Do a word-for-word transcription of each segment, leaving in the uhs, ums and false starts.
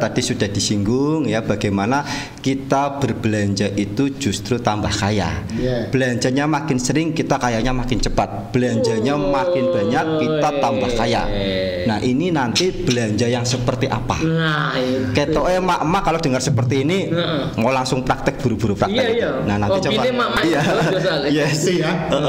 tadi sudah disinggung ya, bagaimana kita berbelanja itu justru tambah kaya. Yeah. Belanjanya makin sering kita kayanya makin cepat. Belanjanya makin banyak kita tambah kaya. Nah ini nanti belanja yang seperti apa? Nah, ketoke mak-mak kalau dengar seperti ini uh-uh. mau langsung praktek buru-buru praktek. Iya, iya. Nah nanti oh, coba. Iya. Yes ya. Uh-uh.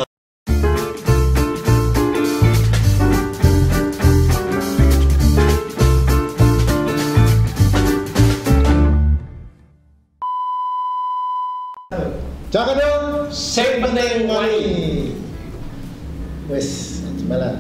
Jangan dong, sing penting wani. Wes, malam.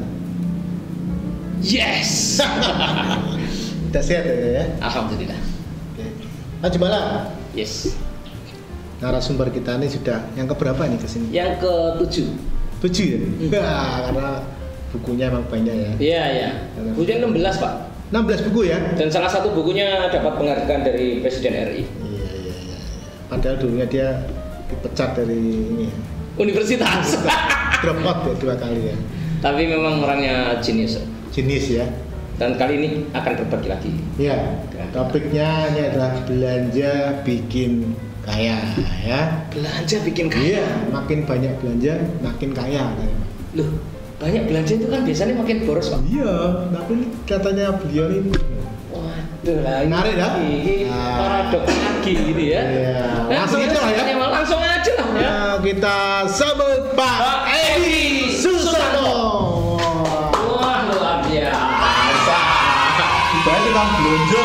Yes. Udah sehat ya? Alhamdulillah. Oke. Haji malam. Yes. Narasumber kita ini sudah yang keberapa nih kesini? Yang ke tujuh. Tujuh ya? Nah, karena bukunya emang banyak ya. Iya iya. Bukunya enam belas Pak. enam belas buku ya? Dan salah satu bukunya dapat penghargaan dari Presiden R I. Iya iya iya. Padahal dulunya dia dipecat dari ini universitas. Drop out ya dua kali ya. Tapi memang orangnya jenius. Jenius ya. Dan kali ini akan berbagi lagi. Ya. Topiknya ini adalah belanja bikin kaya ya. Belanja bikin kaya. Iya. Makin banyak belanja makin kaya. Loh, banyak belanja itu kan biasanya makin boros Pak. Iya. Tapi katanya beliau ini. Waduh lah. Menarik ya. Nah. Paradoks lagi gitu ya. Iya. Langsung aja lah ya. Langsung aja lah ya. Nah, kita sambut Pak Edi Susano. Wah luar biasa. Saya tukang belanja.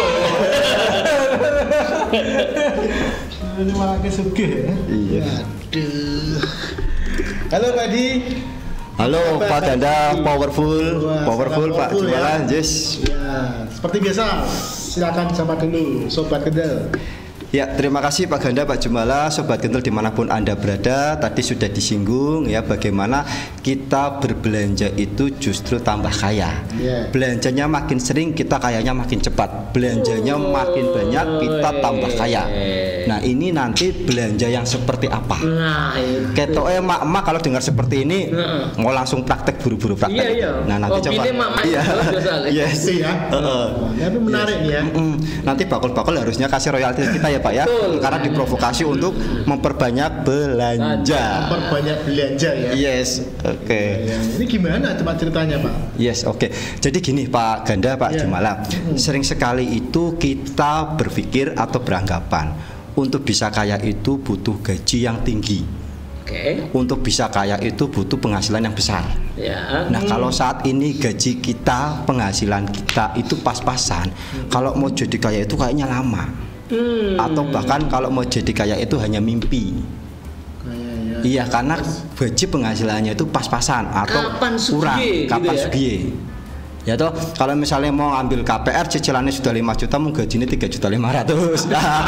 Ini malah kesugih ya. Iya. Aduh. Halo Pak Edi. Halo Pak Danda, powerful, Wah, powerful Pak Jumalan, ya. Yes. Ya, seperti biasa, silakan sama dulu Sobat Kendel. Ya, terima kasih Pak Ganda, Pak Jumala, Sobat Kental dimanapun Anda berada. Tadi sudah disinggung ya bagaimana kita berbelanja itu justru tambah kaya. Yeah. Belanjanya makin sering kita kayanya makin cepat. Belanjanya makin banyak kita tambah kaya. Nah ini nanti belanja yang seperti apa? Nah, ketoke mak-mak kalau dengar seperti ini uh-uh. mau langsung praktek buru-buru praktek. Iya, iya. Nah nanti coba. Iya. Yes ya. Uh-uh. Tapi menarik yes. ya. Mm-mm. Nanti bakul-bakul harusnya kasih royalti kita ya Pak ya. Betul. Karena diprovokasi untuk memperbanyak belanja. Memperbanyak belanja ya. Yes, oke. Okay. Ya, ya. Ini gimana coba ceritanya Pak? Yes, oke. Okay. Jadi gini Pak Ganda, Pak yeah. Jumala, hmm. sering sekali itu kita berpikir atau beranggapan untuk bisa kaya itu butuh gaji yang tinggi. Oke. Okay. Untuk bisa kaya itu butuh penghasilan yang besar. Ya. Nah, hmm. kalau saat ini gaji kita, penghasilan kita itu pas-pasan, hmm. kalau mau jadi kaya itu kayaknya lama. Hmm. Atau bahkan kalau mau jadi kaya itu hanya mimpi. Kaya, ya. Iya, karena gaji penghasilannya itu pas-pasan atau kapan kurang, sugie, kapan gitu ya? Sugie. Ya toh, kalau misalnya mau ambil K P R cicilannya sudah lima juta, mau gajinya tiga juta lima ratus.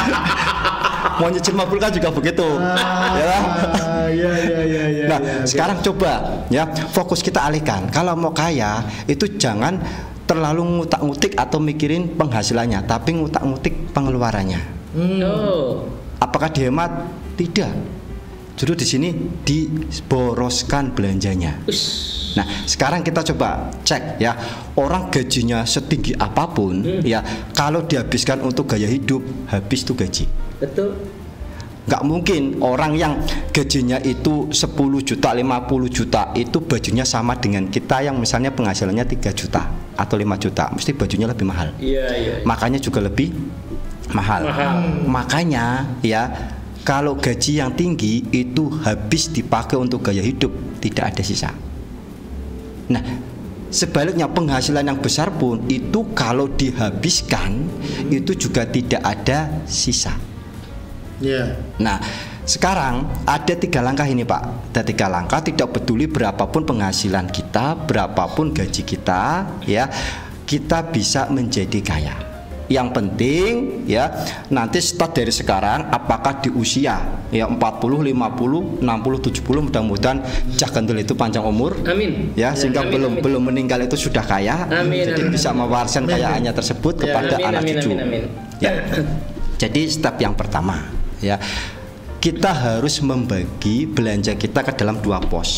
Mau nyicil mobil kan juga begitu. Ah, ya. Ya, ya, ya, ya, nah, ya, sekarang ya. Coba ya, fokus kita alihkan. Kalau mau kaya itu jangan terlalu ngutak-ngutik atau mikirin penghasilannya, tapi ngutak-ngutik pengeluarannya. Hmm. Oh. Apakah dihemat? Tidak. Justru di sini diboroskan belanjanya. Ush. Nah, sekarang kita coba cek ya, orang gajinya setinggi apapun, hmm. ya kalau dihabiskan untuk gaya hidup, habis tuh gaji. Betul. Nggak mungkin orang yang gajinya itu sepuluh juta, lima puluh juta itu bajunya sama dengan kita yang misalnya penghasilannya tiga juta atau lima juta, mesti bajunya lebih mahal. Iya, iya. Makanya juga lebih mahal. Mahal. Makanya ya, kalau gaji yang tinggi itu habis dipakai untuk gaya hidup, tidak ada sisa. Nah, sebaliknya penghasilan yang besar pun itu kalau dihabiskan hmm. itu juga tidak ada sisa. Yeah. Nah, sekarang ada tiga langkah ini Pak. Ada tiga langkah, tidak peduli berapapun penghasilan kita, berapapun gaji kita, ya, kita bisa menjadi kaya. Yang penting ya, nanti start dari sekarang, apakah di usia ya empat puluh, lima puluh, enam puluh, tujuh puluh, mudah-mudahan Cak Kendel itu panjang umur. Amin. Ya, sehingga amin, belum amin. belum meninggal itu sudah kaya. Amin, jadi amin. bisa mewariskan kekayaannya tersebut ya, kepada amin, anak amin, cucu. Amin, amin. Ya. Jadi step yang pertama ya, kita harus membagi belanja kita ke dalam dua pos.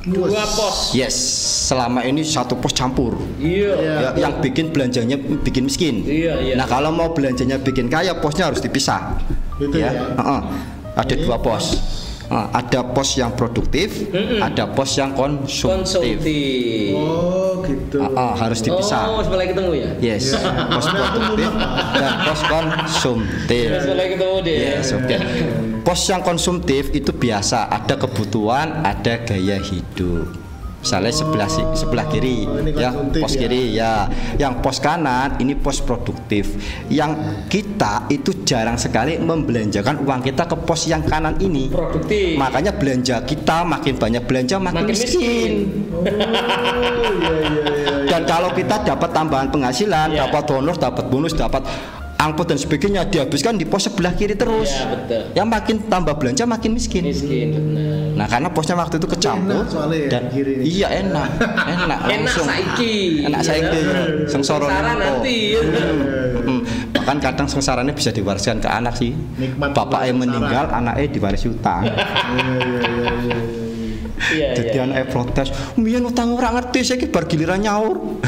Dua pos. Yes, selama ini satu pos campur. Iya. Ya, yang bikin belanjanya bikin miskin. Iya, iya. Nah kalau mau belanjanya bikin kaya, posnya harus dipisah. Gitu ya. ya. Uh-uh. Ada Ini dua pos. Uh, ada pos yang produktif, Mm-mm. ada pos yang konsumtif. Konsumtif. Oh gitu. Uh-uh, harus dipisah. Oh, sebelah ketemu ya? Yes, pos produktif dan pos konsumtif. Sebelah ketemu deh. Yes, oke. Pos yang konsumtif itu biasa ada kebutuhan, ada gaya hidup. Misalnya sebelah si- sebelah kiri, Oh, ini ya konsumtif pos ya. kiri ya. Yang pos kanan ini pos produktif. Yang kita itu jarang sekali membelanjakan uang kita ke pos yang kanan ini. Produktif. Makanya belanja kita makin banyak belanja makin, Makin miskin. miskin. Oh iya iya iya. Dan kalau kita dapat tambahan penghasilan, Iya. dapat honor, dapat bonus, dapat angput dan sebagainya dihabiskan di pos sebelah kiri terus. Iya, betul. Yang makin tambah belanja makin miskin. Miskin, benar. Nah, karena posnya waktu itu kecampur Enak soalnya ya, dan kiri ini. iya enak, enak Enak langsung. saiki. Enak saiki. Sengsara Sengsara niku. nanti. Mm. Bahkan kadang sengsaranya bisa diwariskan ke anak sih. Nikmat Bapaknya sengsara. meninggal, anaknya diwarisi utang. Iya iya iya iya. Iya, Jadi iya. anaknya protes, "Mien utang ora ngerti, saiki bar giliran nyaur."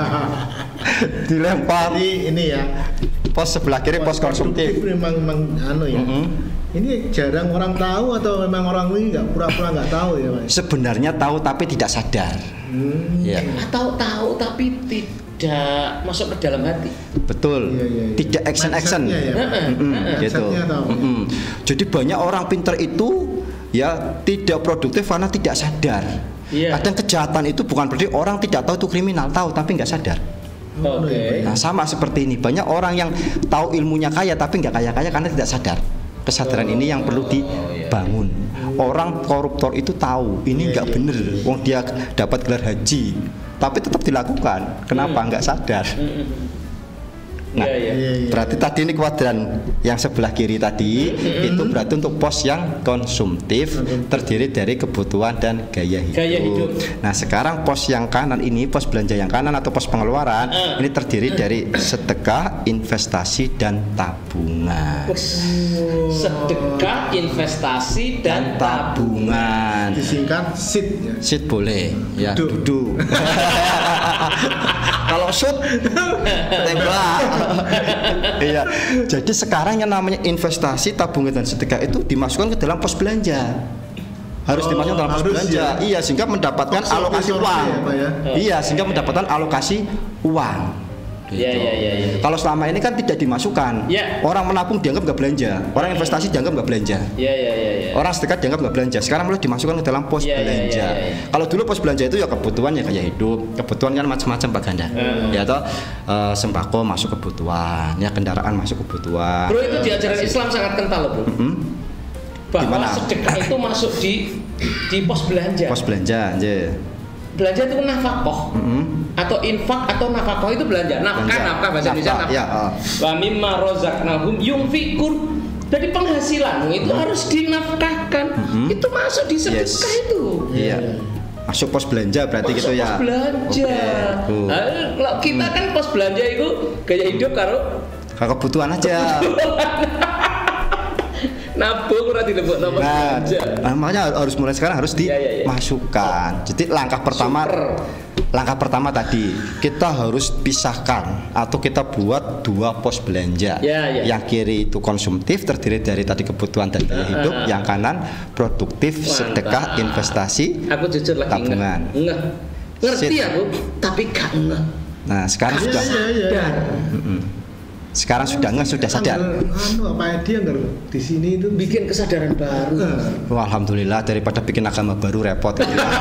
Dilempar Jadi ini ya. pos sebelah kiri pos konsumtif. produktif memang memang anu ya. Mm-mm. Ini jarang orang tahu atau memang orang ini nggak pura-pura nggak tahu ya Mas? Sebenarnya tahu tapi tidak sadar. Hmm. Ya, Atau tahu tapi tidak masuk ke dalam hati. betul. Iya, iya, iya. Tidak action-action. Mindsetnya ya. Heeh, Mm-mm, heeh. gitu. Mindsetnya tahu. Mm-mm. Jadi banyak orang pinter itu ya tidak produktif karena tidak sadar. Iya. Kadang kejahatan itu bukan berarti orang tidak tahu itu kriminal, tahu tapi nggak sadar. Oke. Nah sama seperti ini, banyak orang yang tahu ilmunya kaya tapi nggak kaya-kaya karena tidak sadar. Kesadaran ini yang perlu dibangun. Orang koruptor itu tahu ini Iya, nggak iya, bener, wong dia dapat gelar haji, tapi tetap dilakukan. Kenapa nggak sadar? Nah, Iya, iya. Iya, iya. berarti tadi ini kuadran yang sebelah kiri tadi itu berarti untuk pos yang konsumtif, terdiri dari kebutuhan dan gaya hidup. Gaya hidup. Nah sekarang pos yang kanan ini, pos belanja yang kanan atau pos pengeluaran Uh. ini terdiri dari sedekah, investasi dan tabungan. Sedekah, investasi dan Dan tabungan. Disingkat S I T ya. Sit boleh, ya Duduk. duduk. Kalau shoot tembak. Iya. Jadi sekarang yang namanya investasi, tabungan dan sedekah itu dimasukkan ke dalam pos belanja. Harus Oh, dimasukkan dalam pos harus belanja. ya. Iya, sehingga mendapatkan Sorti- alokasi sorti uang. ya, Pak, ya? Iya, sehingga mendapatkan alokasi uang. Iya, Gitu. iya, iya, iya. Kalau selama ini kan tidak dimasukkan. Iya. Orang menabung dianggap nggak belanja. Orang investasi dianggap nggak belanja. Iya, iya, iya, iya. Orang sedekah dianggap nggak belanja. Sekarang mulai dimasukkan ke dalam pos Iya, iya, belanja. iya, iya. Kalau dulu pos belanja itu ya kebutuhan ya gaya hidup. Kebutuhan kan macam-macam Pak Ganda. Hmm. Ya toh eh, sembako masuk kebutuhan, ya kendaraan masuk kebutuhan. Bro, itu di ajaran Islam sangat kental loh, Bro. Hmm? Bahwa Gimana? sedekah itu masuk di di pos belanja. Pos belanja, ya. Belanja itu nafkah Mm-mm. atau infak atau nafkah itu belanja. Nafkah, Belanja. nafkah bahasa Indonesia Nafkah, nafkah. ya, oh. Wa mimma razaqnahum yunfikun. Dari penghasilanmu itu harus dinafkahkan. Mm-hmm. Itu masuk di sedekah Yes. itu. Iya. Masuk pos belanja berarti Masuk gitu ya. pos belanja. Oke, tuh. Nah, kalau kita kan pos belanja itu gaya hidup karo Kalau kebutuhan aja. nabung ora dilebokno pos Nah, belanja. nah, makanya harus mulai sekarang harus Iya, iya, iya. dimasukkan. Jadi langkah pertama, Super. langkah pertama tadi kita harus pisahkan atau kita buat dua pos belanja. Ya, ya. Yang kiri itu konsumtif terdiri dari tadi kebutuhan dan gaya hidup. Ah. Yang kanan produktif, Mantap. sedekah, investasi. Aku jujur lagi Tabungan. ngeh. Ngeh. Ngerti Sit. aku, tapi gak ngeh. Nah sekarang Iya sudah, iya iya. Dan Mm-mm. sekarang sudah nggak sudah sadar. Anu apa dia nggak di sini itu bikin kesadaran baru. Wah, alhamdulillah daripada bikin agama baru repot.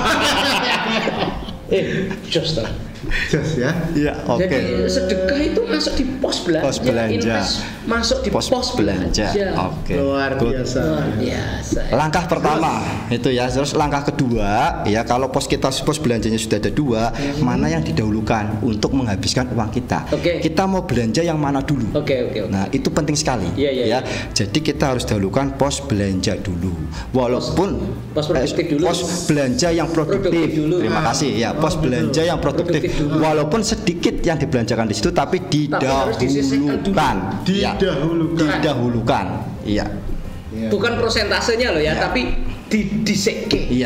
Eh, just lah. Jos ya. Iya, oke. Jadi sedekah itu masuk di pos belanja, Pos belanja. invest masuk di Pos, pos, belanja. belanja. Oke. Luar Good. biasa. Luar biasa. Langkah pertama itu ya, terus langkah kedua ya kalau pos kita pos belanjanya sudah ada dua, Hmm. mana yang didahulukan untuk menghabiskan uang kita. Oke. Kita mau belanja yang mana dulu? Oke, oke, oke. Nah itu penting sekali. Iya, iya, ya. iya. Jadi kita harus dahulukan pos belanja dulu. Walaupun Pos produktif eh, dulu. Pos belanja yang produktif. Produktif dulu. Terima Ah. kasih ya. Pos Oh, belanja betul. yang produktif. Produktif dulu. Walaupun sedikit yang dibelanjakan di situ, tapi harus disisihkan dulu. didahulukan. Ya. Didahulukan. Didahulukan. Iya. Iya. Bukan prosentasenya loh ya, Iya. tapi di disekke. Iya.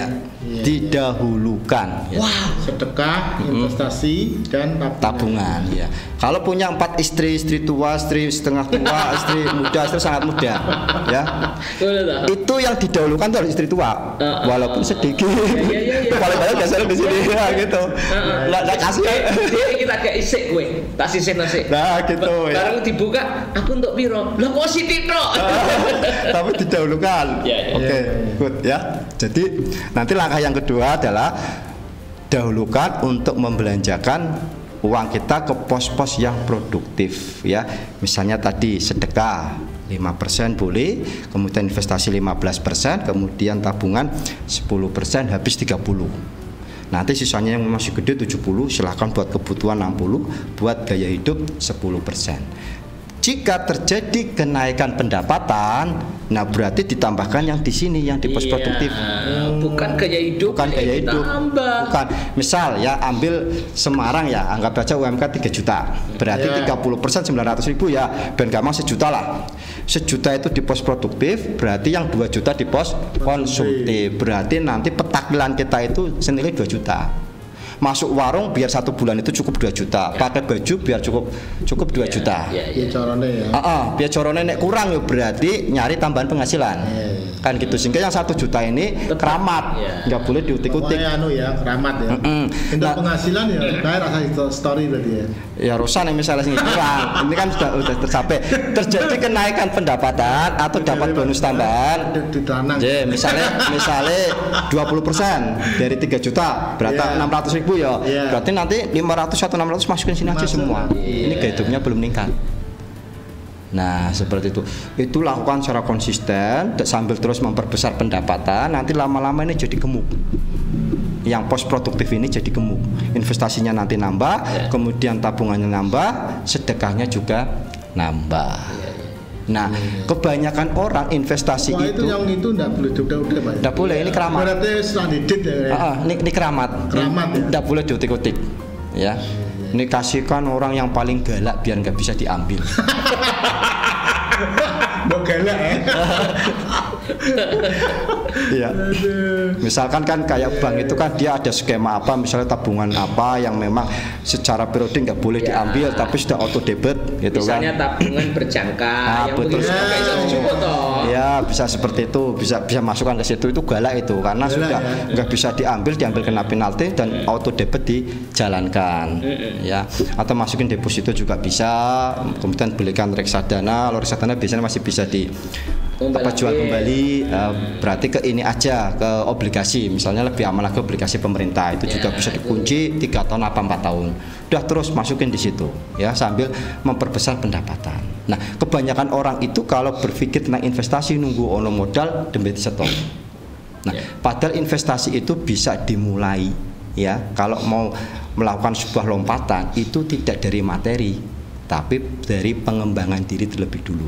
Yeah, didahulukan. Yeah. Wah, sedekah, investasi, mm. dan tabungan. tabungan. Ya. Kalau punya empat istri, istri tua, istri setengah tua, istri muda, istri sangat muda, ya. Itu yang didahulukan itu harus istri tua, uh, walaupun sedikit. Ya, ya, ya, ya. Paling banyak biasanya di sini, ya gitu. Nggak uh, uh. kasih. Dia kita kayak isik gue, tak sisih nasi. Nah gitu. Barang ya. Dibuka, aku untuk piro? Lah kok sitik tok. Tapi didahulukan. Ya, ya. Oke, okay, good ya. Jadi nanti langkah yang kedua adalah dahulukan untuk membelanjakan uang kita ke pos-pos yang produktif ya. Misalnya tadi sedekah lima persen boleh, kemudian investasi lima belas persen, kemudian tabungan sepuluh persen, habis tiga puluh. Nanti sisanya yang masih gede tujuh puluh, silahkan buat kebutuhan enam puluh, buat gaya hidup sepuluh persen. Jika terjadi kenaikan pendapatan, nah berarti ditambahkan yang di sini, yang di pos produktif. Iya, bukan gaya hidup, bukan gaya hidup, bukan. Misal ya ambil Semarang ya, anggap aja U M K tiga juta, berarti yeah. tiga puluh persen sembilan ratus ribu ya, ben gampang sejuta lah. Sejuta itu di pos produktif, berarti yang dua juta di pos konsumtif. Berarti nanti petakbilan kita itu senilai dua juta. Masuk warung biar satu bulan itu cukup dua juta, ya. Pakai baju biar cukup cukup dua ya, juta. Ya, ya. Biar corone ya. Uh -uh, biar corone nek kurang ya berarti nyari tambahan penghasilan. Ya, ya. Kan gitu, sehingga yang satu juta ini tetap keramat, ya. Nggak boleh diutik-utik. Pokoknya anu ya, keramat ya. Mm -mm. Untuk nah, penghasilan ya, kayak rasa story berarti ya. Ya rusak nih misalnya sini kurang. Ini kan sudah sudah tercapai. Terjadi kenaikan pendapatan atau dapat bonus tambahan. Jadi misalnya misalnya dua puluh persen dari tiga juta berarti yeah. enam ratus ribu ya. Yeah. Berarti nanti lima ratus atau enam ratus masukin sini aja semua. Yeah. Ini gaya hidupnya belum meningkat. Nah seperti itu. Itu lakukan secara konsisten sambil terus memperbesar pendapatan. Nanti lama-lama ini jadi gemuk. Yang pos produktif ini jadi gemuk, investasinya nanti nambah, ya. Kemudian tabungannya nambah, sedekahnya juga nambah. Ya, ya. Nah, ya, ya. Kebanyakan orang investasi wah, itu, itu yang itu enggak boleh udah-udah Pak. Enggak boleh, ini keramat. Berarti standar ya. Heeh, ini, ini keramat. Keramat ya. Enggak boleh diutik-utik. Ya. Ini kasihkan orang yang paling galak biar nggak bisa diambil. Mau galak ya. Iya. Misalkan kan kayak bank itu kan dia ada skema apa, misalnya tabungan apa yang memang secara periodik nggak boleh ya. Diambil tapi sudah auto debit gitu. Misalnya kan. Misalnya tabungan berjangka nah, yang betul sekali. Ya bisa seperti itu, bisa bisa masukkan ke situ, itu galak itu karena galak, sudah nggak ya. Bisa diambil, diambil kena penalti dan hmm. auto debit dijalankan. Hmm. Ya, atau masukin deposito juga bisa, kemudian belikan reksadana, kalau reksadana biasanya masih bisa di apa jual kembali, uh, berarti ke ini aja ke obligasi, misalnya lebih aman lagi obligasi pemerintah itu ya, juga bisa dikunci tiga tahun atau empat tahun, udah terus masukin di situ ya sambil memperbesar pendapatan. Nah kebanyakan orang itu kalau berpikir tentang investasi nunggu ono modal demi stop. Nah ya. Padahal investasi itu bisa dimulai ya, kalau mau melakukan sebuah lompatan itu tidak dari materi tapi dari pengembangan diri terlebih dulu.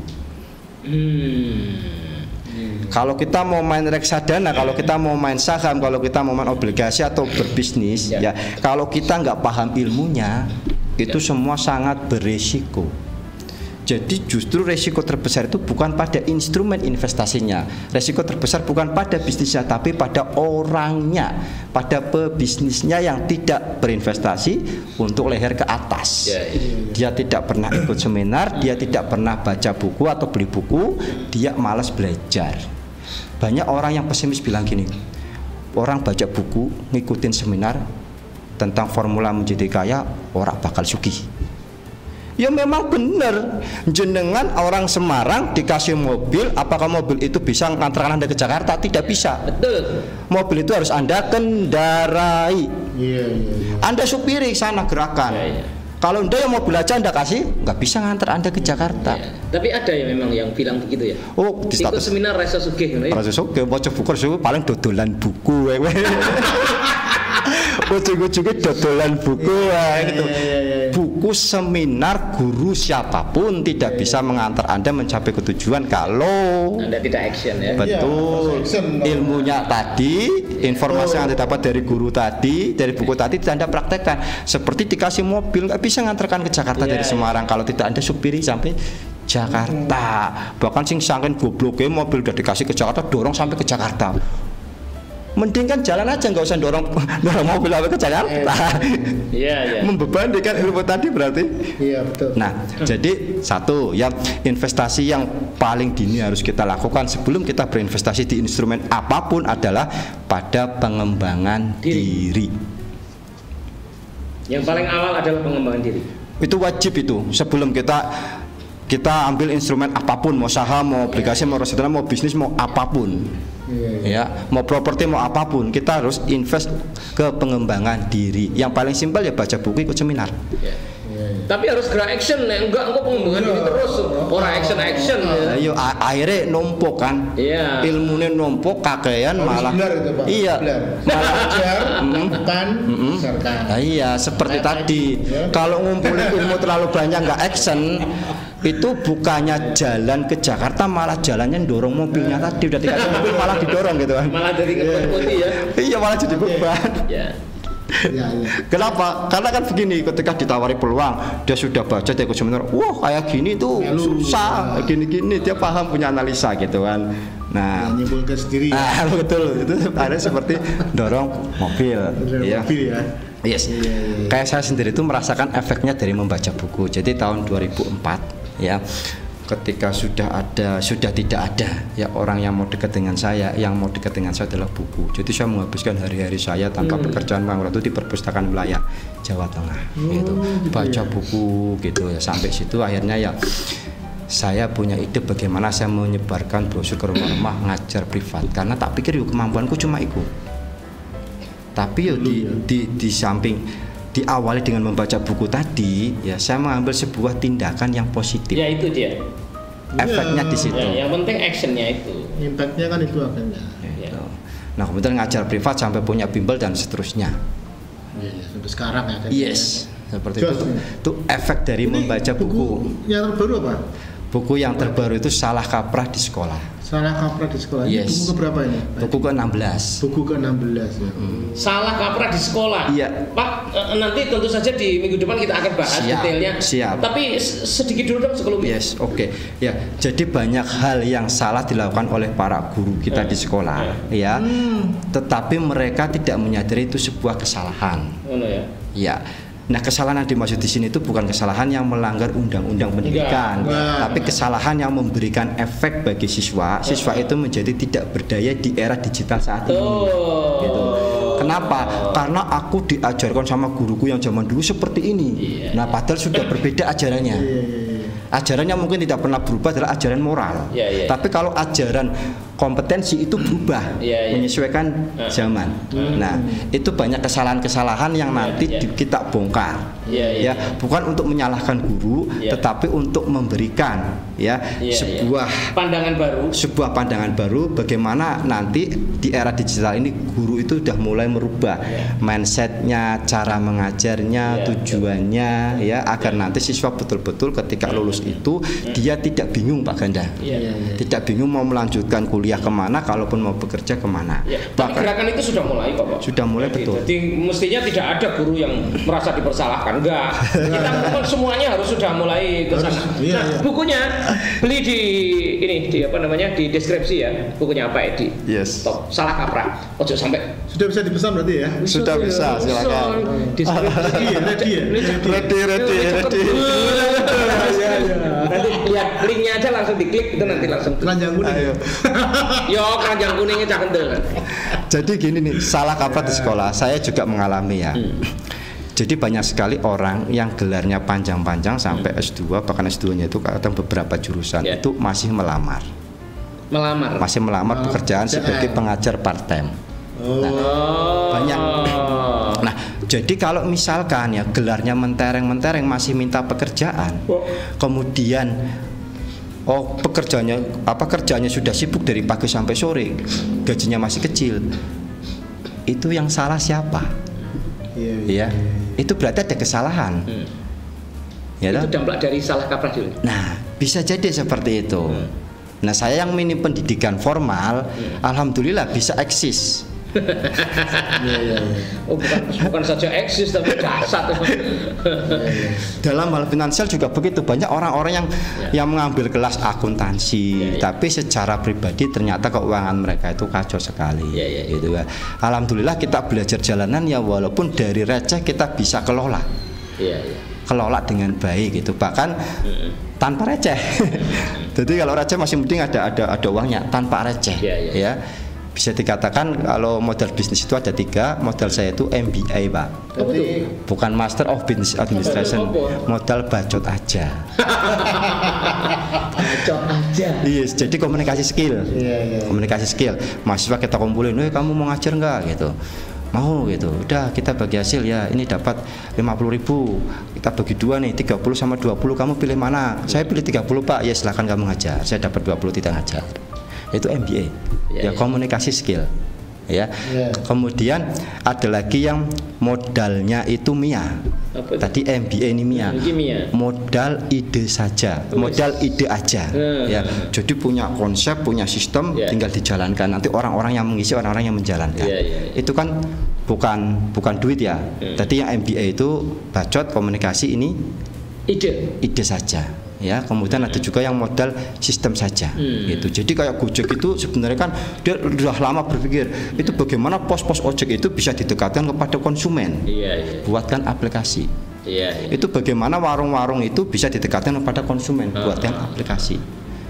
Hmm. Hmm. Kalau kita mau main reksadana, kalau kita mau main saham, kalau kita mau main obligasi atau berbisnis, ya, ya kalau kita nggak paham ilmunya, itu ya. Semua sangat berisiko. Jadi justru resiko terbesar itu bukan pada instrumen investasinya, resiko terbesar bukan pada bisnisnya, tapi pada orangnya, pada pebisnisnya yang tidak berinvestasi untuk leher ke atas. Ya, ya, ya. Dia tidak pernah ikut seminar, dia tidak pernah baca buku atau beli buku, dia malas belajar. Banyak orang yang pesimis bilang gini, orang baca buku, ngikutin seminar tentang formula menjadi kaya, orang bakal sugih. Ya memang benar, jenengan orang Semarang dikasih mobil, apakah mobil itu bisa mengantarkan Anda ke Jakarta? Tidak ya, bisa. Betul. Mobil itu harus Anda kendarai. Iya, iya, iya. Anda supiri sana gerakan. Ya, ya. Kalau Anda yang mobil aja Anda kasih, nggak bisa ngantar Anda ke Jakarta. Ya. Tapi ada ya memang yang bilang begitu ya. Oh, di status ikut seminar Rasa Sugih. Rasa Sugih, baca buku Sugih paling dodolan buku. Ujung-ujungnya dodolan buku ya, gitu. Ya, ya, ya. Buku seminar guru siapapun tidak ya, bisa mengantar Anda mencapai ketujuan kalau Anda tidak action ya. Betul. Ya, ilmunya tadi, informasi oh. yang Anda dapat dari guru tadi, dari buku tadi tidak Anda praktekkan. Seperti dikasih mobil nggak bisa ngantarkan ke Jakarta ya, dari Semarang ya. Kalau tidak Anda supiri sampai Jakarta. Hmm. Bahkan sing saking gobloknya mobil udah dikasih ke Jakarta, dorong sampai ke Jakarta. mending kan jalan aja, nggak usah dorong dorong mobil sampai ke Jakarta. Iya, iya. Membebani kan ilmu tadi berarti. Iya, betul. Nah, jadi satu yang investasi yang paling dini harus kita lakukan sebelum kita berinvestasi di instrumen apapun adalah pada pengembangan diri. diri. Yang paling awal adalah pengembangan diri. Itu wajib itu sebelum kita kita ambil instrumen apapun, mau saham, mau obligasi, mau reksadana, mau bisnis, mau apapun, ya, mau properti, mau apapun, kita harus invest ke pengembangan diri. Yang paling simpel ya baca buku, ikut seminar. Tapi harus gerak action, enggak enggak pengembangan diri terus, orang action action. Ayo akhirnya numpuk kan, iya. Ilmunya numpuk, kakean malah, itu, Pak. Iya, malah ajar, bukan, besarkan. Nah, iya seperti tadi, kalau ngumpulin ilmu terlalu banyak nggak action, itu bukannya jalan ke Jakarta, malah jalannya dorong mobilnya tadi udah dikasih mobil malah didorong gitu kan. Malah dari kebun ya. Iya malah jadi beban. Ya. Ya, ya. Kenapa? Karena kan begini, ketika ditawari peluang, dia sudah baca, dia ikut seminar, wah kayak gini tuh ya, susah, gini-gini, dia paham, punya analisa gitu kan. Nah, nyimpulkan sendiri. Nah, betul, itu ada seperti dorong mobil, ya. Mobil ya. Yes. Ya, ya, ya. Kayak saya sendiri itu merasakan efeknya dari membaca buku. Jadi tahun dua ribu empat, ya. Ketika sudah ada, sudah tidak ada ya orang yang mau dekat dengan saya, yang mau dekat dengan saya adalah buku. Jadi saya menghabiskan hari-hari saya tanpa hmm. pekerjaan pengangguran itu di perpustakaan wilayah Jawa Tengah, oh, gitu. Baca gitu ya. Buku gitu ya. Sampai situ akhirnya ya saya punya ide bagaimana saya menyebarkan brosur ke rumah-rumah ngajar privat. Karena tak pikir yuk kemampuanku cuma itu. Tapi yuk di, di, di samping diawali dengan membaca buku tadi, ya saya mengambil sebuah tindakan yang positif. Ya itu dia. Efeknya ya. Di situ. Ya, yang penting actionnya itu. Impactnya kan itu akhirnya. Ya. Nah kemudian ngajar privat sampai punya bimbel dan seterusnya. Ya, sampai sekarang ya. Kan yes, ya. Seperti Just, itu. Itu efek dari ini membaca buku. buku. Yang terbaru apa? Buku yang terbaru itu Salah Kaprah di Sekolah. Salah Kaprah di Sekolah. Yes. Ini buku keberapa ini? Buku ke enam belas. Buku ke enam belas ya. Hmm. Salah Kaprah di Sekolah. Iya. Pak, nanti tentu saja di minggu depan kita akan bahas siap, detailnya. Siap. Tapi sedikit dulu dong sebelumnya. Yes, oke. Okay. Ya, jadi banyak hal yang salah dilakukan oleh para guru kita hmm. di sekolah, hmm. ya. Hmm. Tetapi mereka tidak menyadari itu sebuah kesalahan. Oh, no, ya. Ya. Nah, kesalahan yang dimaksud di sini itu bukan kesalahan yang melanggar undang-undang pendidikan, nah, tapi kesalahan yang memberikan efek bagi siswa. Siswa itu menjadi tidak berdaya di era digital saat ini. Oh. Gitu. Kenapa? Karena aku diajarkan sama guruku yang zaman dulu seperti ini. Yeah. Nah, padahal sudah berbeda ajarannya. Ajarannya mungkin tidak pernah berubah, adalah ajaran moral. Yeah, yeah. Tapi kalau ajaran kompetensi itu berubah, yeah, yeah. menyesuaikan uh. zaman. Hmm. Nah, itu banyak kesalahan-kesalahan yang yeah, nanti yeah. kita bongkar. Yeah, yeah, ya, yeah. bukan untuk menyalahkan guru, yeah. tetapi untuk memberikan ya yeah, sebuah yeah. pandangan baru. Sebuah pandangan baru bagaimana nanti di era digital ini guru itu sudah mulai merubah yeah. mindsetnya, cara mengajarnya, yeah. tujuannya, yeah. ya agar yeah. nanti siswa betul-betul ketika lulus itu yeah. dia tidak bingung Pak Ganda, yeah. tidak bingung mau melanjutkan kuliah kemana, kalaupun mau bekerja kemana. Ya, tapi gerakan itu sudah mulai kok Pak. Sudah mulai jadi, betul. Jadi mestinya tidak ada guru yang merasa dipersalahkan, enggak. Kita pun semuanya harus sudah mulai ke sana. Iya, nah, iya. bukunya beli di ini di apa namanya di deskripsi ya, bukunya Pak Edi. Yes. Top, Salah Kaprah. Ojo sampai. Sudah bisa dipesan berarti ya? Sudah bisa, silakan. Deskripsi. Ready, ready, ready, ready. Nanti lihat linknya aja langsung diklik itu nanti langsung. Keranjang kuning. Yo, keranjang kuningnya cak kental kan. Jadi gini nih, salah kaprah di sekolah. Saya juga mengalami ya. Hmm. Jadi banyak sekali orang yang gelarnya panjang-panjang sampai hmm. S dua, bahkan S dua-nya itu kadang beberapa jurusan yeah. itu masih melamar. Melamar. Masih melamar oh, pekerjaan C M. sebagai pengajar part-time. Oh. Nah, banyak. Nah, jadi kalau misalkan ya gelarnya mentereng-mentereng masih minta pekerjaan, oh. kemudian oh pekerjaannya apa kerjanya sudah sibuk dari pagi sampai sore, gajinya masih kecil, itu yang salah siapa? Iya. Ya, itu berarti ada kesalahan. Hmm. Ya, itu dampak dari salah kaprah dulu. Nah, bisa jadi seperti itu. Hmm. Nah, saya yang minim pendidikan formal, hmm. alhamdulillah bisa eksis. Iya, iya, iya. Oh, bukan bukan saja eksis tapi dasar. Dalam hal finansial juga begitu, banyak orang-orang yang ya. yang mengambil kelas akuntansi, ya, ya. tapi secara pribadi ternyata keuangan mereka itu kacau sekali, ya, ya, ya. gitu kan. Alhamdulillah kita belajar jalanan ya, walaupun dari receh kita bisa kelola, ya, ya. kelola dengan baik gitu, bahkan ya. tanpa receh. Jadi kalau receh masih penting ada ada ada uangnya, tanpa receh, ya. ya. ya. Bisa dikatakan kalau modal bisnis itu ada tiga, modal saya itu M B A Pak. Jadi, bukan Master of Business Administration, modal bacot aja. Bacot aja. Yes, jadi komunikasi skill, iya, iya. komunikasi skill. Mahasiswa kita kumpulin, eh kamu mau ngajar nggak gitu? Mau gitu, udah kita bagi hasil ya, ini dapat lima puluh ribu, kita bagi dua nih, tiga puluh sama dua puluh, kamu pilih mana? Saya pilih tiga puluh Pak, ya silahkan kamu ngajar, saya dapat dua puluh tidak ngajar. Itu M B A, ya, ya, ya komunikasi skill, ya. ya. Kemudian ada lagi yang modalnya itu Mia. Apa Tadi M B A ini Mia. Mia. Modal ide saja, oh, modal ide aja, hmm. ya. Jadi punya konsep, punya sistem, ya. tinggal dijalankan. Nanti orang-orang yang mengisi, orang-orang yang menjalankan. Ya, ya, ya. Itu kan bukan bukan duit ya. Hmm. Tadi yang M B A itu bacot, komunikasi, ini ide, ide saja. Ya, kemudian ada juga yang modal sistem saja, hmm. gitu. Jadi kayak Gojek itu sebenarnya kan dia sudah lama berpikir itu bagaimana pos-pos ojek itu bisa didekatkan kepada konsumen, iya, iya. buatkan aplikasi. Iya, iya. Itu bagaimana warung-warung itu bisa didekatkan kepada konsumen, uh-huh. buatkan aplikasi.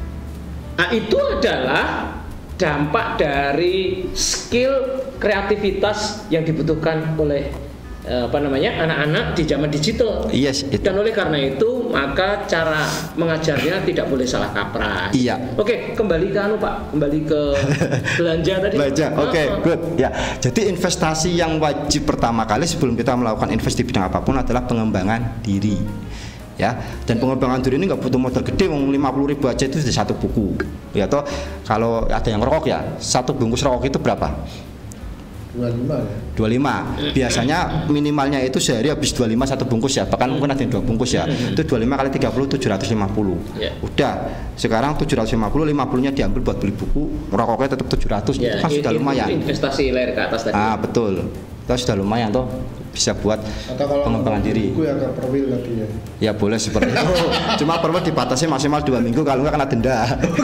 Nah, itu adalah dampak dari skill kreativitas yang dibutuhkan oleh apa namanya anak-anak di zaman digital. Yes, itu. Dan oleh karena itu maka cara mengajarnya tidak boleh salah kaprah. Iya. Oke, kembali ke anu Pak, kembali ke belanja tadi. Belanja. Oke, okay, good. Ya. Jadi investasi yang wajib pertama kali sebelum kita melakukan investasi di bidang apapun adalah pengembangan diri. Ya, dan pengembangan diri ini nggak butuh modal gede, mau lima puluh ribu aja itu sudah satu buku. Ya toh, kalau ada yang rokok ya, satu bungkus rokok itu berapa? dua puluh lima ya. dua puluh lima. Biasanya minimalnya itu sehari habis dua puluh lima satu bungkus ya. Bahkan mungkin ada yang dua bungkus ya. Itu dua puluh lima kali tiga puluh tujuh ratus lima puluh. Yeah. Udah. Sekarang tujuh ratus lima puluh, lima puluh-nya diambil buat beli buku, rokoknya tetap tujuh ratus. Yeah. Itu kan sudah lumayan. Investasi layar ke atas tadi. Ah, betul. Itu sudah lumayan toh. Bisa buat pengembangan diri. Buku ya ke perwil tadi ya. Ya boleh seperti itu. Cuma perlu dibatasi maksimal dua minggu, kalau nggak kena denda.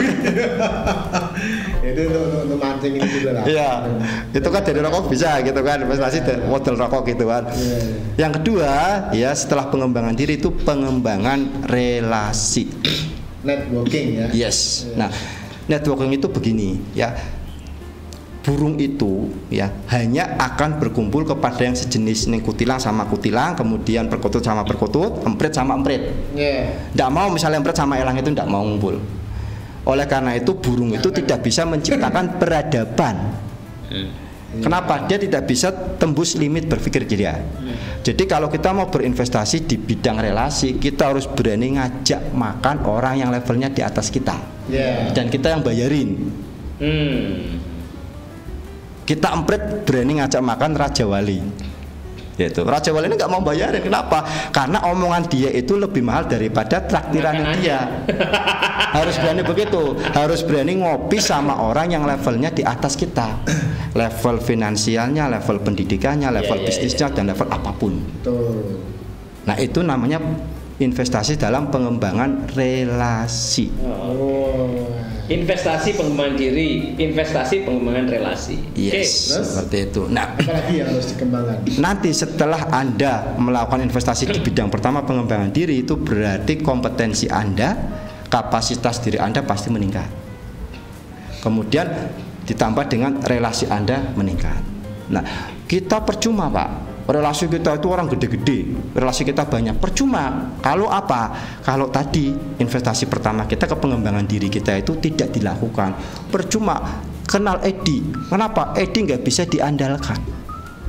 Itu untuk mancing ini juga lah. Iya. Itu kan dari rokok bisa gitu kan, investasi yeah. model rokok gitu kan. Yeah, yeah. Yang kedua ya setelah pengembangan diri itu pengembangan relasi. Networking ya. Yes. Yeah. Nah, networking itu begini ya. Burung itu ya hanya akan berkumpul kepada yang sejenis nih, kutilang sama kutilang, kemudian perkutut sama perkutut, emprit sama emprit. Yeah. Nggak mau misalnya emprit sama elang itu nggak mau ngumpul. Oleh karena itu burung itu tidak bisa menciptakan peradaban. Kenapa? Dia tidak bisa tembus limit berpikir dia. Jadi kalau kita mau berinvestasi di bidang relasi, kita harus berani ngajak makan orang yang levelnya di atas kita, yeah. dan kita yang bayarin. Hmm. Kita emprit berani ngajak makan Raja Wali, gitu. Raja Wali ini nggak mau bayarin, kenapa? Karena omongan dia itu lebih mahal daripada traktirannya dia. Harus berani begitu, harus berani ngopi sama orang yang levelnya di atas kita, level finansialnya, level pendidikannya, level yeah, bisnisnya, yeah, yeah. dan level apapun. Betul. Nah itu namanya investasi dalam pengembangan relasi. Oh. Investasi pengembangan diri, investasi pengembangan relasi. Yes, okay. Seperti itu. Nah, apalagi yang harus dikembangkan? Nanti setelah Anda melakukan investasi di bidang pertama pengembangan diri, itu berarti kompetensi Anda, kapasitas diri Anda pasti meningkat. Kemudian ditambah dengan relasi Anda meningkat. Nah, kita percuma Pak. Relasi kita itu orang gede-gede, relasi kita banyak, percuma. Kalau apa? Kalau tadi investasi pertama kita ke pengembangan diri kita itu tidak dilakukan, percuma. Kenal Edi, kenapa? Edi nggak bisa diandalkan.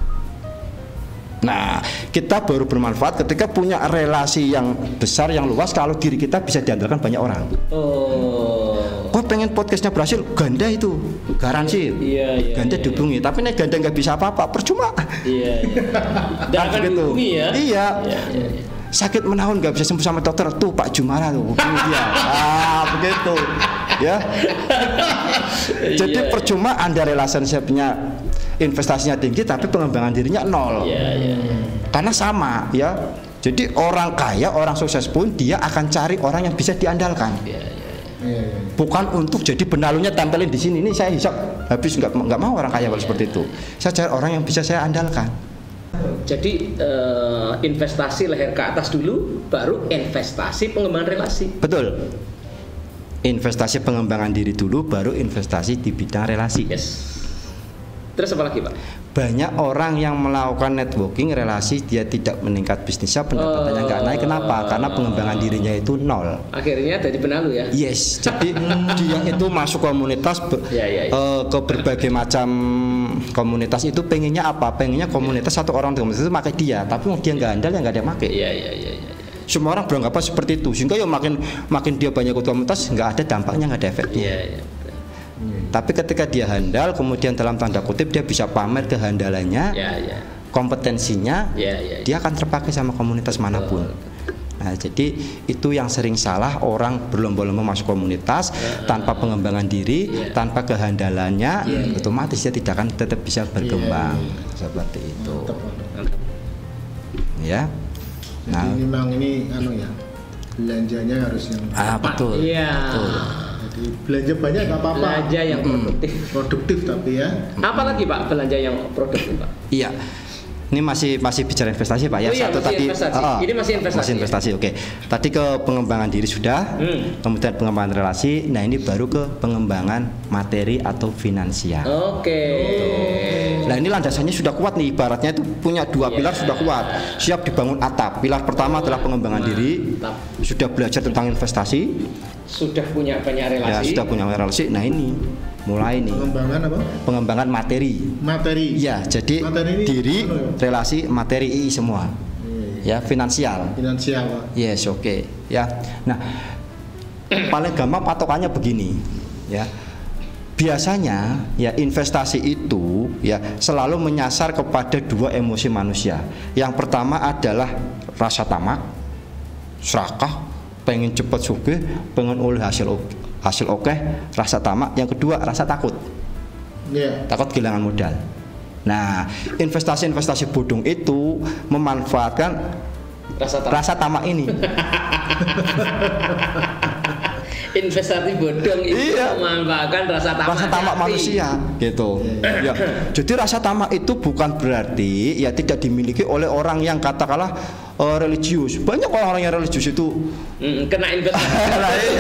Nah, kita baru bermanfaat ketika punya relasi yang besar, yang luas. Kalau diri kita bisa diandalkan banyak orang. Oh. Kok pengen podcastnya berhasil? Ganda itu, garansi. Iya, iya, ganda iya, dihubungi. iya. Tapi nih ganda nggak bisa apa-apa, percuma. Iya, iya. Dan akan dihubungi ya. Iya. Iya, iya, iya. Sakit menahun nggak bisa sembuh sama dokter, tuh Pak Jumara tuh hubungi dia. Ah, begitu. Ya. Jadi iya. percuma Anda relationship-nya investasinya tinggi tapi pengembangan dirinya nol. Yeah, yeah. Karena sama ya. Jadi orang kaya, orang sukses pun dia akan cari orang yang bisa diandalkan. Yeah, yeah, yeah. Bukan untuk jadi benalunya tempelin di sini. Ini saya hisap habis, nggak nggak mau orang kaya yeah. seperti itu. Saya cari orang yang bisa saya andalkan. Jadi uh, investasi leher ke atas dulu, baru investasi pengembangan relasi. Betul. Investasi pengembangan diri dulu, baru investasi di bidang relasi. Yes. Terus apa lagi, Pak? Banyak orang yang melakukan networking relasi, dia tidak meningkat bisnisnya, pendapatannya nggak uh, naik. Kenapa? Karena pengembangan dirinya itu nol. Akhirnya jadi penalu ya? Yes. Jadi dia itu masuk komunitas be, ya, ya, ya. Uh, ke berbagai macam komunitas itu pengennya apa? Pengennya komunitas ya. Satu orang di komunitas itu pakai dia, tapi dia nggak andal ya nggak ada pakai. Iya iya iya. Ya. Semua orang beranggapan seperti itu, sehingga ya makin makin dia banyak ikut komunitas nggak ada dampaknya, nggak ada efeknya. Iya iya. Tapi ketika dia handal, kemudian dalam tanda kutip dia bisa pamer kehandalannya, ya, ya. kompetensinya, ya, ya, ya. dia akan terpakai sama komunitas manapun. Oh. Nah, jadi itu yang sering salah, orang berlomba-lomba masuk komunitas ya. tanpa pengembangan diri, ya. tanpa kehandalannya, ya, ya. otomatis dia tidak akan tetap bisa berkembang ya, ya. seperti itu. Mantap. Ya. Nah, jadi memang ini anu ya, belanjanya harus yang ah, betul. Iya. Betul. Jadi belanja banyak nggak apa-apa. Belanja yang produktif. Hmm. Produktif tapi ya. Apalagi Pak belanja yang produktif Pak? Iya. Ini masih masih bicara investasi Pak ya. Oh, iya, Satu tadi. Uh, ini masih investasi. Masih investasi. Ya? Oke. Tadi ke pengembangan diri sudah. Hmm. Kemudian pengembangan relasi. Nah ini baru ke pengembangan materi atau finansial. Oke. Okay. Nah ini landasannya sudah kuat nih. Ibaratnya itu punya dua yeah. pilar sudah kuat. Siap dibangun atap. Pilar pertama adalah pengembangan nah, diri. Atap. Sudah belajar tentang investasi. Sudah punya banyak relasi. Ya, sudah punya banyak relasi. Nah ini mulai nih. Pengembangan apa? Pengembangan materi. Materi. Ya, jadi materi diri, apa? relasi, materi I semua. Hmm. Ya, finansial. Finansial. Pak. Yes, oke. Okay. Ya. Nah, paling gampang patokannya begini, ya. Biasanya ya investasi itu ya selalu menyasar kepada dua emosi manusia. Yang pertama adalah rasa tamak, serakah, pengen cepat sugih, pengen oleh hasil hasil oke, rasa tamak. Yang kedua rasa takut, yeah. takut kehilangan modal. Nah, investasi-investasi bodong itu memanfaatkan rasa tamak, rasa tamak ini. Investasi bodong itu iya. memanfaatkan rasa tamak, rasa tamak manusia, gitu. Ya. Jadi rasa tamak itu bukan berarti ya tidak dimiliki oleh orang yang katakanlah uh, religius. Banyak orang-orang yang religius itu mm, kena investasi.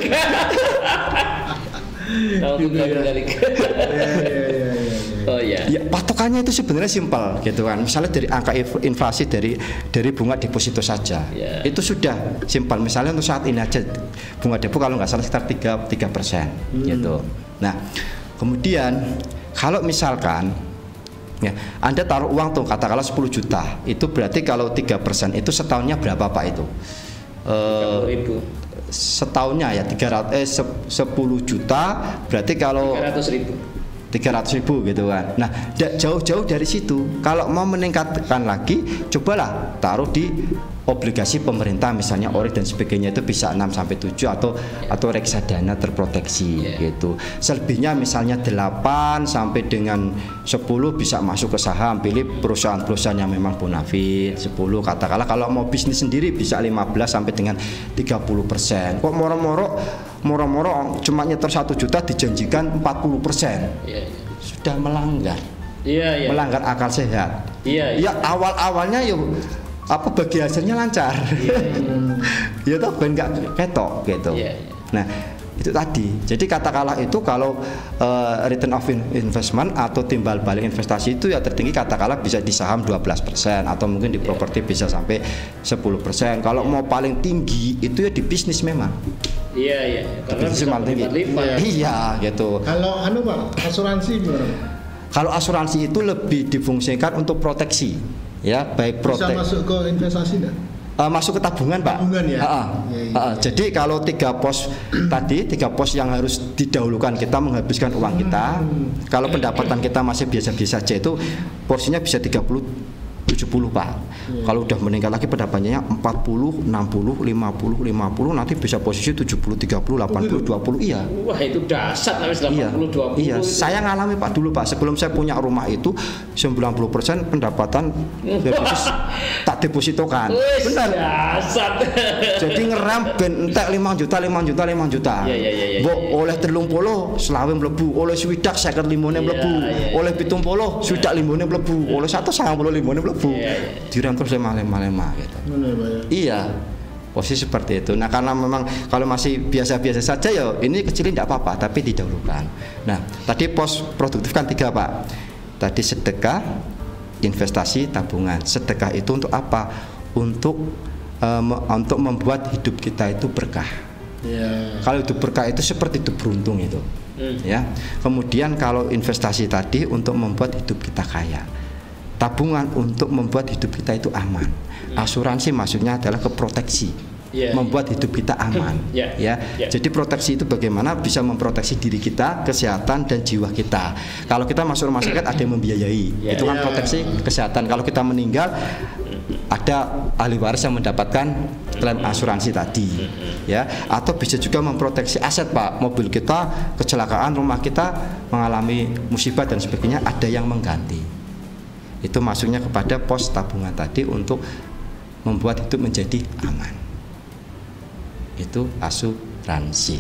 Oh ya. Ya, patokannya itu sebenarnya simpel gitu kan. Misalnya dari angka inflasi dari dari bunga deposito saja. Yeah. Itu sudah simpel. Misalnya untuk saat ini aja bunga depo kalau nggak salah sekitar tiga persen hmm. gitu. Nah, kemudian kalau misalkan ya, Anda taruh uang tuh katakanlah sepuluh juta, itu berarti kalau tiga persen itu setahunnya berapa Pak itu? tiga puluh ribu. Setahunnya ya tiga ratus eh sepuluh juta berarti kalau tiga ratus ribu. tiga ratus ribu gitu kan. Nah, jauh-jauh dari situ, kalau mau meningkatkan lagi, cobalah taruh di obligasi pemerintah misalnya ori dan sebagainya, itu bisa enam sampai tujuh atau yeah. atau reksadana terproteksi yeah. gitu. Selebihnya misalnya delapan sampai dengan sepuluh bisa masuk ke saham, pilih perusahaan-perusahaan yang memang bonafit. Sepuluh katakanlah kalau mau bisnis sendiri bisa lima belas sampai dengan tiga puluh persen. Kok moro-moro moro-moro cuma nyetor satu juta dijanjikan empat puluh persen. Yeah, yeah. Sudah melanggar. Yeah, yeah. Melanggar akal sehat. Yeah, yeah. Ya awal-awalnya yuk apa bagi hasilnya lancar, yeah, yeah. ya toh ben nggak ketok gitu. Yeah, yeah. Nah itu tadi. Jadi katakanlah itu kalau uh, return of investment atau timbal balik investasi itu ya tertinggi katakanlah bisa di saham dua belas persen atau mungkin di properti yeah. bisa sampai sepuluh persen. Kalau yeah. mau paling tinggi itu ya di bisnis memang. Iya iya. Karena bisnis paling tinggi. Ya. Iya gitu. Kalau anu Pak, asuransi gimana? Kalau asuransi itu lebih difungsikan untuk proteksi. Ya, baik protek. Bisa masuk ke investasi enggak? Uh, masuk ke tabungan, Pak. Tabungan ya. Uh, uh. Ya, ya, ya. Uh, jadi kalau tiga pos tadi, tiga pos yang harus didahulukan kita menghabiskan uang kita. Hmm. Kalau pendapatan kita masih biasa-biasa saja itu porsinya bisa tiga puluh tujuh puluh Pak. Hmm. Kalau udah meningkat lagi pendapatannya empat puluh, enam puluh, lima puluh, lima puluh, nanti bisa posisi tujuh puluh, tiga puluh, delapan puluh, dua puluh. Iya. Wah, itu dasar habis delapan puluh, dua puluh. Iya, itu. saya ngalami Pak dulu Pak. Sebelum saya punya rumah itu sembilan puluh persen pendapatan tak depositokan. Benar. Dasar. Jadi ngeram ben entek lima juta, lima juta, lima juta. Iya, iya, iya. Mbok oleh telung puluh selawe mlebu, oleh swidak seket limone mlebu, oleh pitung puluh swidak limone mlebu, oleh satu sangang puluh limone mlebu. Direm terus lemah-lemah gitu. Iya. Posisi seperti itu. Nah, karena memang kalau masih biasa-biasa saja ya ini kecilin tidak apa-apa, tapi didahulukan. Nah, tadi pos produktif kan tiga Pak. Tadi sedekah, investasi, tabungan. Sedekah itu untuk apa? Untuk um, untuk membuat hidup kita itu berkah. Yeah. Kalau hidup berkah itu seperti hidup beruntung itu. Mm. Ya. Kemudian kalau investasi tadi untuk membuat hidup kita kaya. Tabungan untuk membuat hidup kita itu aman. Asuransi maksudnya adalah keproteksi, yeah, membuat hidup kita aman. yeah, ya. Yeah. Jadi proteksi itu bagaimana bisa memproteksi diri kita, kesehatan dan jiwa kita. Kalau kita masuk rumah sakit ada yang membiayai, yeah, itu kan proteksi kesehatan. Kalau kita meninggal ada ahli waris yang mendapatkan klaim asuransi tadi, ya. Atau bisa juga memproteksi aset Pak, mobil kita kecelakaan, rumah kita mengalami musibah dan sebagainya, ada yang mengganti. Itu masuknya kepada pos tabungan tadi untuk membuat hidup menjadi aman. Itu asuransi.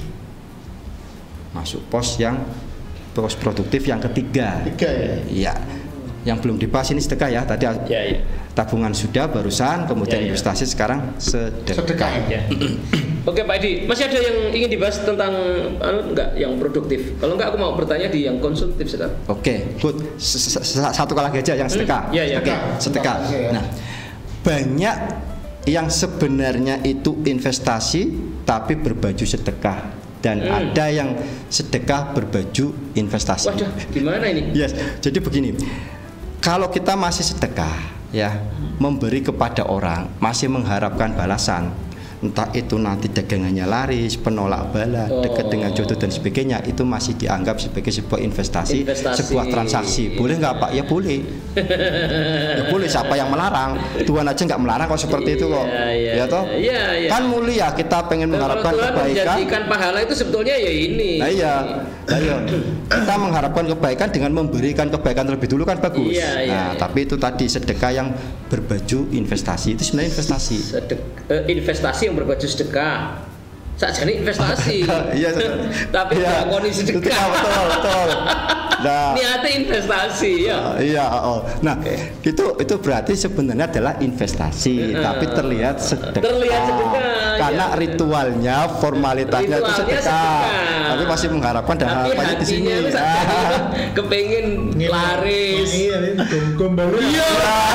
Masuk pos yang pos produktif yang ketiga. Tiga ya. Iya. Yang belum dibahas ini sedekah ya. Tadi ya, ya. Tabungan sudah barusan, kemudian ya, ya. investasi sekarang sedekah. Sedekah ya. Oke Pak Edi, masih ada yang ingin dibahas tentang anu enggak yang produktif? Kalau enggak aku mau bertanya di yang konsumtif sekarang. Oke, good. Satu kali lagi aja yang sedekah. Iya, iya. Oke, sedekah. Nah, banyak yang sebenarnya itu investasi tapi berbaju sedekah dan hmm. ada yang sedekah berbaju investasi. Waduh, gimana ini? Yes, jadi begini. Kalau kita masih sedekah ya, memberi kepada orang, masih mengharapkan balasan, entah itu nanti dagangannya laris, penolak bala, oh. dekat dengan jodoh dan sebagainya, itu masih dianggap sebagai sebuah investasi, investasi. sebuah transaksi. Boleh nggak Pak? Ya boleh. Ya boleh. Siapa yang melarang? Tuhan aja nggak melarang kok seperti itu kok. Iya, iya, ya toh? Iya, iya. Kan mulia kita pengen mengharapkan Tuhan kebaikan. menjadikan pahala itu sebetulnya ya ini. Nah, iya. Ayo. Kita mengharapkan kebaikan dengan memberikan kebaikan terlebih dulu kan bagus. Iya, iya, nah, iya. tapi itu tadi sedekah yang berbaju investasi itu sebenarnya investasi. Sedek, uh, investasi yang berbaju sedekah. Sakjane investasi. Iya. Tapi ya, nglakoni sedekah. Betul, betul. Nah, niatnya investasi ya. Uh, iya, oh. Nah, okay. itu itu berarti sebenarnya adalah investasi, uh, tapi terlihat sedekah. Terlihat sedekah. Karena ya. ritualnya, formalitasnya ritualnya itu sedekah. sedekah. Tapi masih mengharapkan dan harapannya di sini. Kepengen laris. Iya.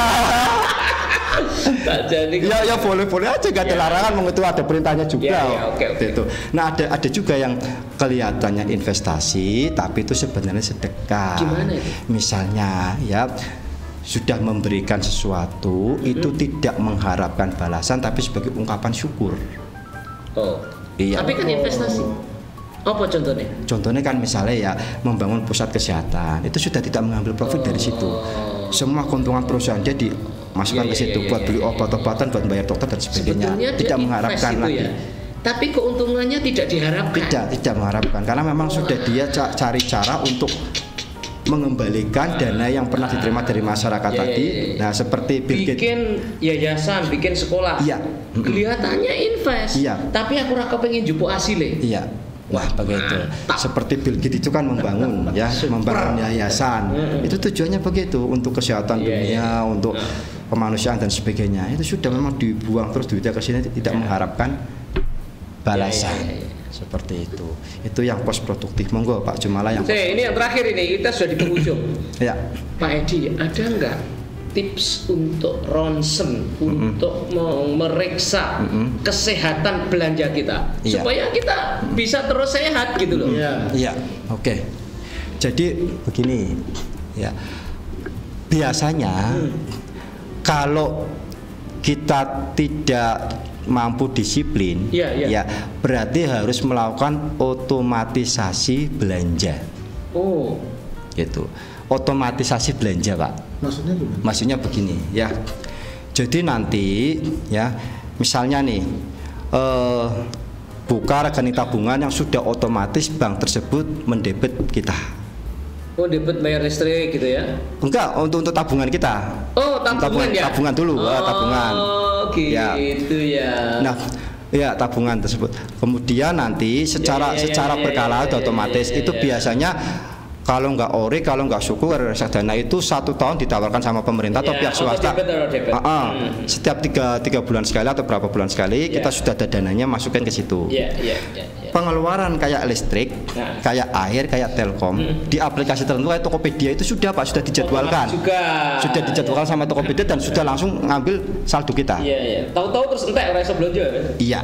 Jadi ya ya boleh boleh aja gak ada ya. larangan, itu ada perintahnya juga. Ya, ya, okay, okay. Itu. Nah ada ada juga yang kelihatannya investasi tapi itu sebenarnya sedekah. Gimana itu? Misalnya ya sudah memberikan sesuatu mm-hmm. itu tidak mengharapkan balasan tapi sebagai ungkapan syukur. Oh. Iya. Tapi kan investasi. Apa contohnya? Contohnya kan misalnya ya membangun pusat kesehatan itu sudah tidak mengambil profit oh. dari situ. Semua keuntungan perusahaan dia dimasukkan ya, ke situ ya, ya, buat ya, beli obat-obatan, buat bayar dokter dan sebagainya. Sebetulnya tidak mengharapkan lagi. Ya. Tapi keuntungannya tidak diharapkan. Tidak, tidak mengharapkan karena memang oh. sudah dia cari cara untuk mengembalikan dana yang pernah diterima dari masyarakat ya, tadi. Ya, ya, ya. Nah, seperti bikin yayasan, bikin sekolah. Iya. Kelihatannya invest. Iya. Tapi aku rasa pengen jupuk hasilnya. Iya. Wah begitu. Seperti Bill Gates itu kan membangun ya, membangun yayasan. Itu tujuannya begitu untuk kesehatan dunia, untuk kemanusiaan dan sebagainya. Itu sudah memang dibuang terus duitnya ke sini tidak mengharapkan balasan. Seperti itu. Itu yang pos produktif. Monggo Pak Jumala yang. Oke, ini yang terakhir ini kita sudah di penghujung. Ya. Pak Edi, ada enggak tips untuk ronsen, mm-hmm. untuk memeriksa mm-hmm. kesehatan belanja kita yeah. supaya kita bisa terus sehat gitu loh. Iya. Yeah. Oke. Okay. Jadi begini ya. Biasanya hmm. kalau kita tidak mampu disiplin yeah, yeah. ya berarti harus melakukan otomatisasi belanja. Oh. Gitu. Otomatisasi belanja, Pak. Maksudnya gimana? Maksudnya begini ya. Jadi nanti ya, misalnya nih eh, buka rekening tabungan yang sudah otomatis bank tersebut mendebit kita. Oh, debit bayar listrik gitu ya? Enggak, untuk untuk tabungan kita. Oh, tabungan, tabungan ya? Tabungan dulu, oh, tabungan. Gitu ya. ya. Nah, ya tabungan tersebut. Kemudian nanti secara ya, ya, ya, secara ya, berkala ya, ya, otomatis ya, ya, itu ya. biasanya kalau nggak ori, kalau nggak syukur reksadana itu satu tahun ditawarkan sama pemerintah atau ya, pihak swasta. Debit atau debit. Uh -uh. Hmm. Setiap tiga tiga bulan sekali atau berapa bulan sekali ya. kita sudah ada dananya masukkan ke situ. Ya, ya, ya, ya. Pengeluaran kayak listrik, nah. kayak air, kayak Telkom hmm. di aplikasi tertentu kayak Tokopedia itu sudah Pak sudah dijadwalkan. Oh, juga. Sudah dijadwalkan sama Tokopedia dan sudah langsung ngambil saldo kita. Iya, iya. Tahu-tahu terus entek ora iso belanja. Iya.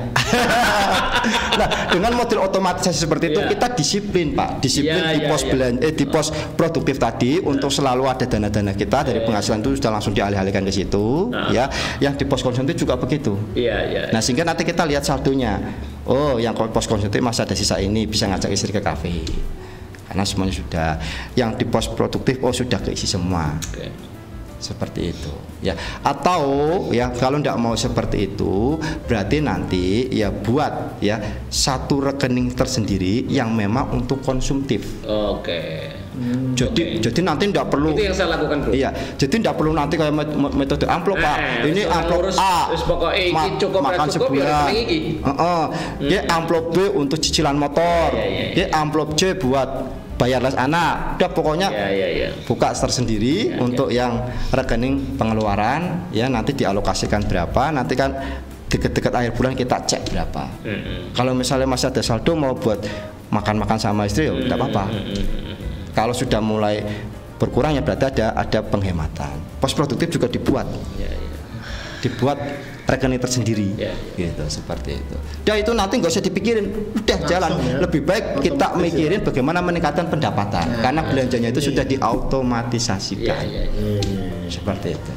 Nah, dengan model otomatisasi seperti itu ya. kita disiplin, Pak. Disiplin ya, di ya, pos ya. belanja eh, di pos produktif tadi nah. untuk selalu ada dana-dana kita dari ya, penghasilan itu sudah langsung dialih-alihkan ke situ, nah. ya. Yang di pos konsumtif juga begitu. Iya, iya. Nah, sehingga nanti kita lihat saldonya. Oh, yang pos konsumtif masih ada sisa ini, bisa ngajak istri ke kafe. Karena semuanya sudah. Yang di pos produktif oh sudah keisi semua. Okay. Seperti itu ya, atau ya kalau tidak mau seperti itu berarti nanti ya buat ya satu rekening tersendiri yang memang untuk konsumtif. Oke. Okay. Hmm, jadi okay. jadi nanti tidak perlu itu yang saya lakukan bro. Iya, jadi tidak perlu nanti kayak metode amplop eh, Pak. Ini amplop A. Ma cukup makan cukup sebulan. Heeh. Uh -uh. hmm. Ya amplop B untuk cicilan motor. Ya, ya, ya, ya. amplop C buat bayar les anak. Udah pokoknya ya, ya, ya. buka tersendiri ya, untuk ya. yang rekening pengeluaran ya nanti dialokasikan berapa, nanti kan dekat-dekat akhir bulan kita cek berapa. Mm-hmm. Kalau misalnya masih ada saldo mau buat makan-makan sama istri ya mm-hmm. tidak apa-apa. Mm-hmm. Kalau sudah mulai berkurang ya berarti ada ada penghematan. Pos produktif juga dibuat. Ya, ya. Dibuat rekening tersendiri, ya, ya. Gitu seperti itu. Ya itu nanti nggak usah dipikirin, udah langsung jalan. Ya. Lebih baik kita mikirin ya. bagaimana meningkatkan pendapatan, ya, karena ya, belanjanya ya, itu ya, sudah diautomatisasikan, ya, ya, ya, ya. Seperti itu.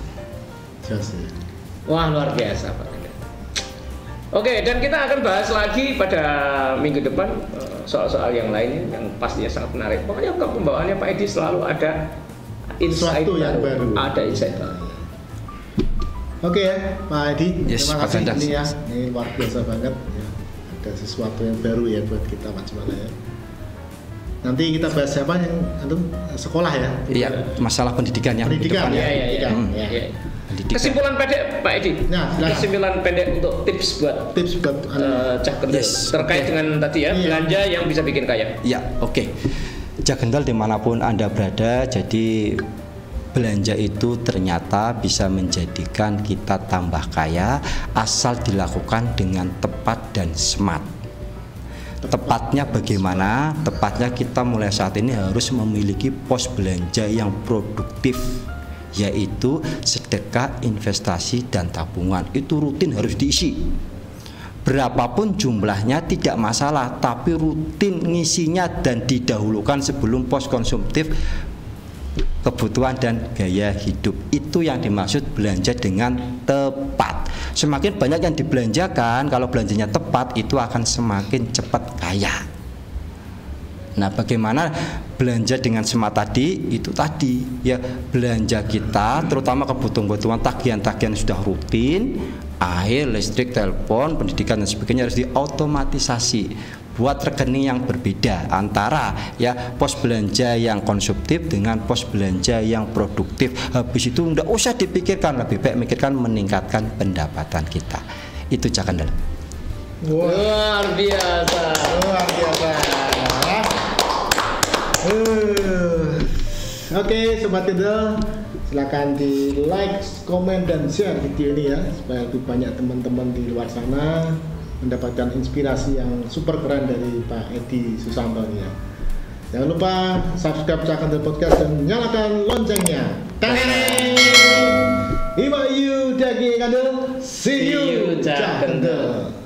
Wah luar biasa Pak. Oke, dan kita akan bahas lagi pada minggu depan soal-soal yang lainnya yang pastinya sangat menarik. Pokoknya pembawaannya Pak Edi selalu ada insight yang baru, ada insight baru. Oke ya, Pak Edi, yes, terima kasih ini ya, ini luar biasa banget ya. Ada sesuatu yang baru ya buat kita Pak Jumala ya. Nanti kita bahas siapa yang antum sekolah ya? Iya, masalah pendidikan ya. Pendidikan ya, ya, ya, hmm. ya, ya. Kesimpulan pendek Pak Edi. Nah, kesimpulan pendek untuk tips buat tips buat uh, Cak Kendel yes, terkait okay. dengan tadi ya, iya. belanja yang bisa bikin kaya. Ya, oke. Okay. Cak Kendel dimanapun Anda berada, jadi belanja itu ternyata bisa menjadikan kita tambah kaya asal dilakukan dengan tepat dan smart. Tepatnya bagaimana? Tepatnya kita mulai saat ini harus memiliki pos belanja yang produktif, yaitu sedekah, investasi, dan tabungan. Itu rutin harus diisi. Berapapun jumlahnya tidak masalah, tapi rutin ngisinya dan didahulukan sebelum pos konsumtif kebutuhan dan gaya hidup. Itu yang dimaksud belanja dengan tepat. Semakin banyak yang dibelanjakan, kalau belanjanya tepat itu akan semakin cepat kaya. Nah, bagaimana belanja dengan smart tadi? Itu tadi ya, belanja kita terutama kebutuhan-kebutuhan tagihan-tagihan sudah rutin, air, listrik, telepon, pendidikan dan sebagainya harus diotomatisasi. Buat rekening yang berbeda antara ya pos belanja yang konsumtif dengan pos belanja yang produktif. Habis itu enggak usah dipikirkan, lebih baik mikirkan meningkatkan pendapatan kita. Itu Cak Kendel. Luar biasa, luar biasa. Uh. Oke, Sobat Kendel, silakan di like, komen, dan share video ini ya supaya lebih banyak teman-teman di luar sana mendapatkan inspirasi yang super keren dari Pak Edi Susanto ya. Jangan lupa subscribe Cak Kendel Podcast dan nyalakan loncengnya. Ima you Dagi Kendel, see you Cak Kendel.